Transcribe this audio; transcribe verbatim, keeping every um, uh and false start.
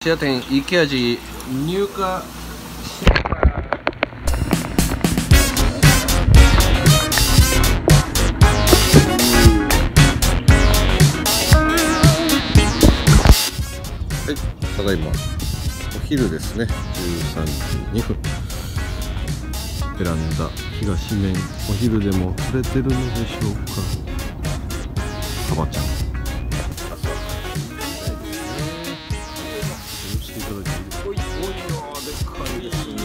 芦屋店池味入荷しまはい、ただいまお昼ですね。じゅうさんじにふん。ベランダ東面、お昼でも釣れてるのでしょうか。サバちゃんおいおいよ、でっかいですね。